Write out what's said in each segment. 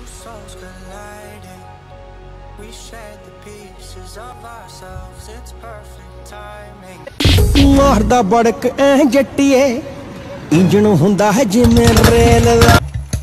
Two souls colliding. We shared the pieces of ourselves. It's perfect timing. मारदा बड़क ऐ जट्टिए engine हुंदा है जिमें रेल दा।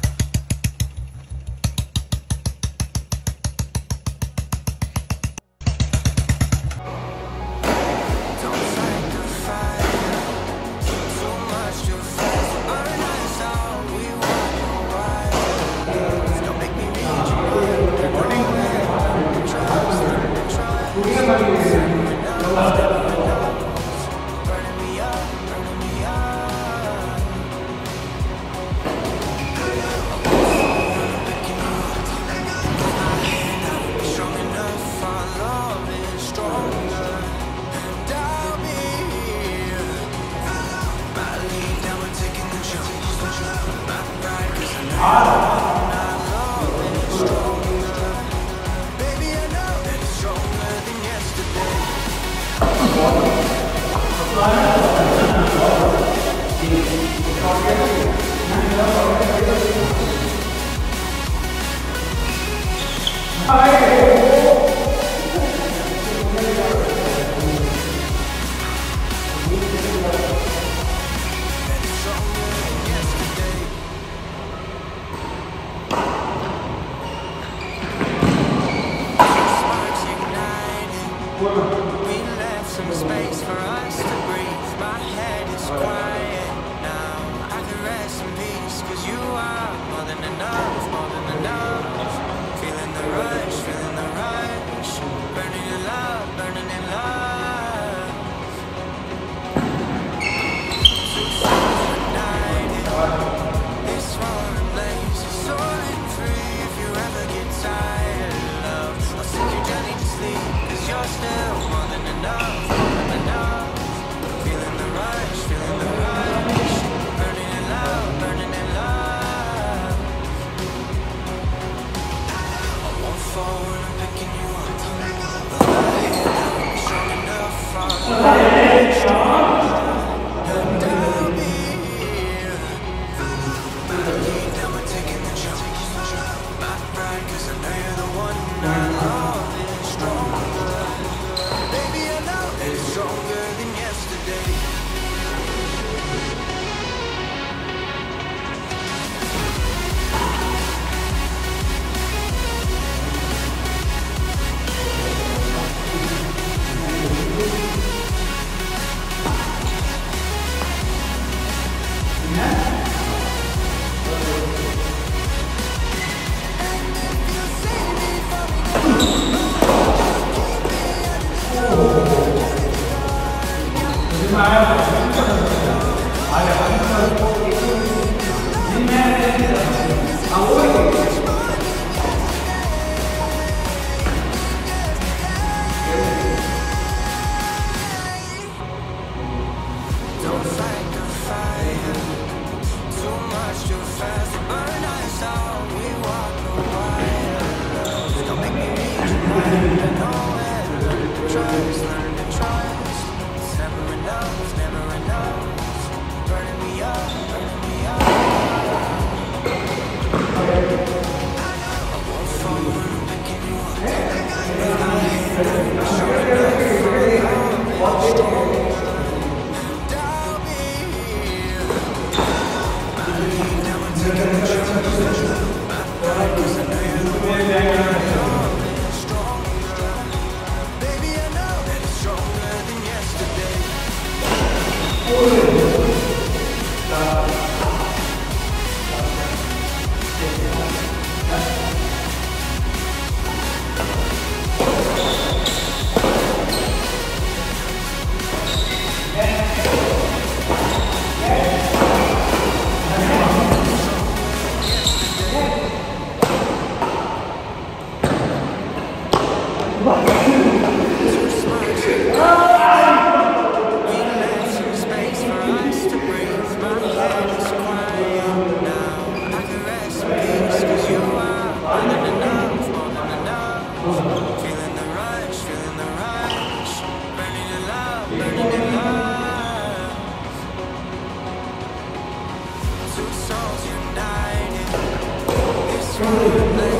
We left some space for us to breathe. My head is quiet now. I can rest in peace, 'cause you are more than enough, more than enough. Feeling the rush, feeling the rush. Burning in love, burning in love. Two souls united. This foreign place is soaring free. If you ever get tired of love, I'll sing your journey to sleep. You're still more than enough, more than enough. Feeling the rush, feeling the rush. Burning in love, burning in love. I won't fall when I'm picking you up. I'm strong enough for love. And I'll be here. Now we're taking the jump. My pride, 'cause I know you're the one I love is strong. Stronger than yesterday. Don't fight the fire. Too much, too fast to burn us out. We walk the wire. Don't make me need you. I know it. Learn to trust, learn to trust. It's never enough, never enough. Burning me up, burning me up. I won't fall when I'm picking you up. I'm strong enough for love and strong. Two souls united. This one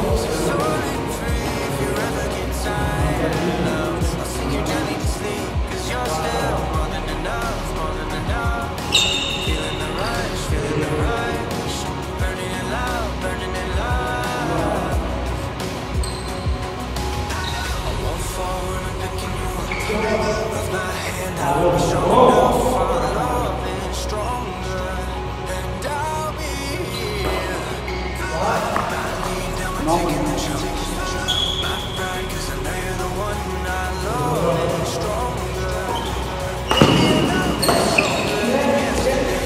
taking the chance. My pride, 'cause I know you're the one I love and stronger. Baby, I know that it's stronger than yesterday.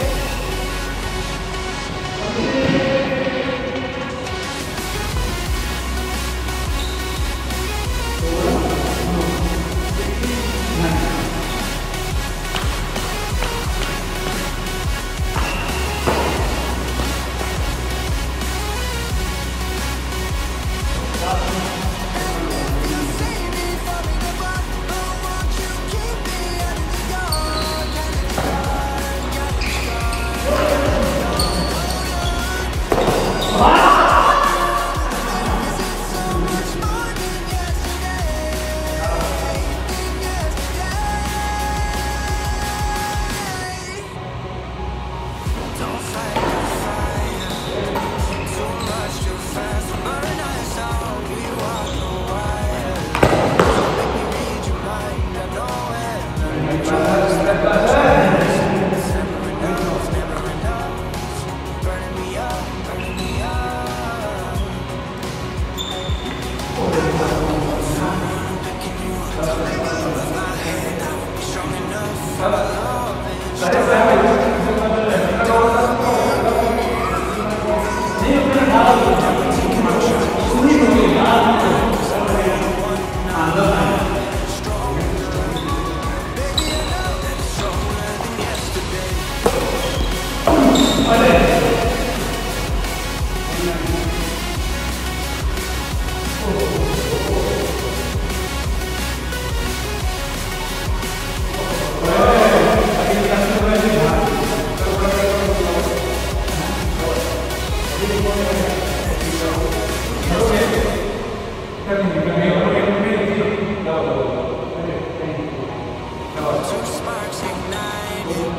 Two sparks ignited.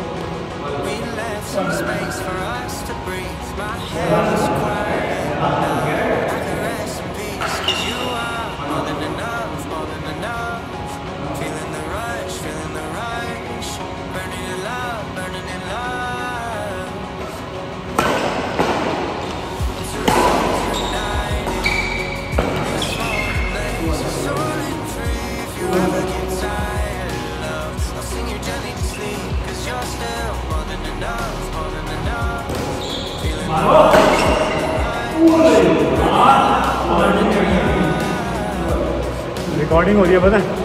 We left some space for us to breathe. My head is quiet now. I can rest in peace, 'cause you are more than enough, more than enough. Feeling the rush, burning in love, burning in love. Two souls united. This morning lays are soaring free. If you ever get tired of love, I'll sing you gently to sleep, 'cause you're still more than enough, more than enough. Feeling the rush, recording हो रही है पता है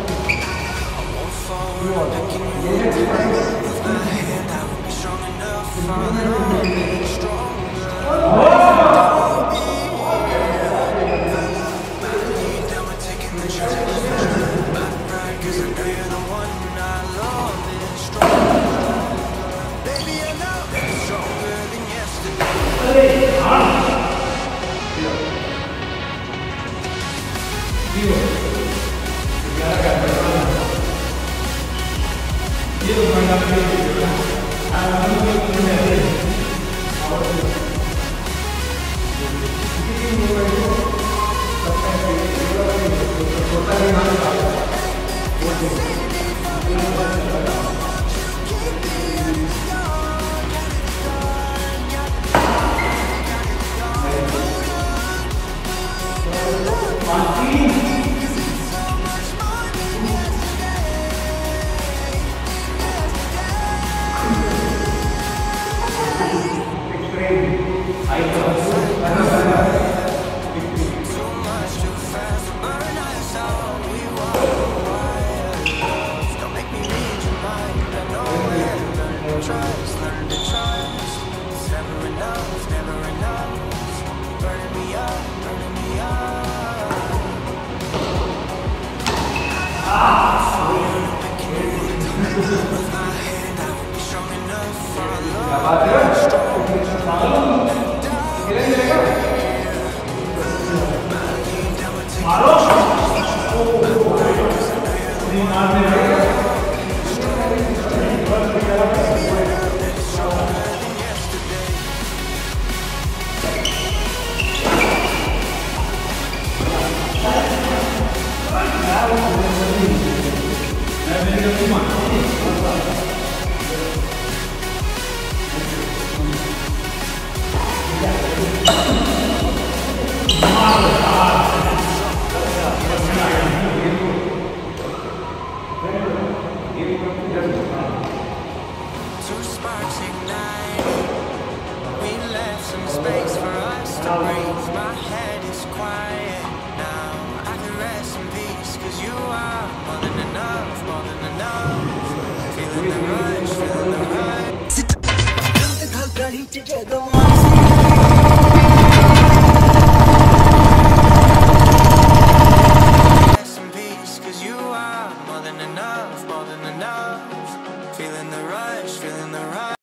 Wow. head is quiet now. I can rest in peace, cause you are more than enough, more than enough. Feeling the rush, feeling the rush. Rest in peace, cause you are more than enough, more than enough. Feeling the rush, feeling the rush.